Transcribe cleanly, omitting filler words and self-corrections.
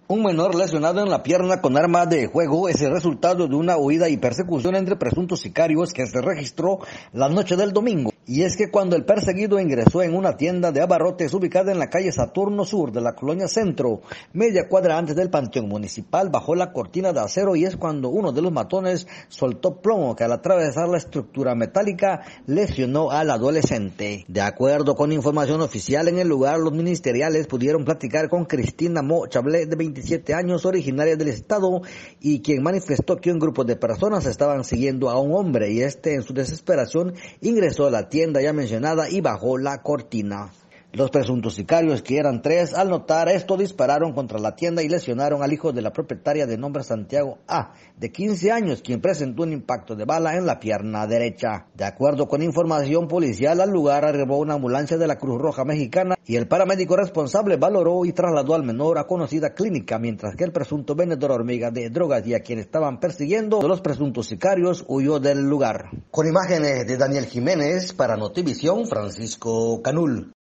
Un menor lesionado en la pierna con arma de fuego es el resultado de una huida y persecución entre presuntos sicarios que se registró la noche del domingo. Y es que cuando el perseguido ingresó en una tienda de abarrotes ubicada en la calle Saturno Sur de la Colonia Centro, media cuadra antes del Panteón Municipal, bajó la cortina de acero y es cuando uno de los matones soltó plomo que al atravesar la estructura metálica lesionó al adolescente. De acuerdo con información oficial, en el lugar los ministeriales pudieron platicar con Cristina Mo Chablé, de 27 años, originaria del estado, y quien manifestó que un grupo de personas estaban siguiendo a un hombre y en su desesperación ingresó a la tienda ya mencionada y bajó la cortina. Los presuntos sicarios, que eran 3, al notar esto dispararon contra la tienda y lesionaron al hijo de la propietaria de nombre Santiago A, de 15 años, quien presentó un impacto de bala en la pierna derecha. De acuerdo con información policial, al lugar arribó una ambulancia de la Cruz Roja Mexicana y el paramédico responsable valoró y trasladó al menor a conocida clínica, mientras que el presunto vendedor hormiga de drogas y a quien estaban persiguiendo los presuntos sicarios huyó del lugar. Con imágenes de Daniel Jiménez, para Notivisión, Francisco Canul.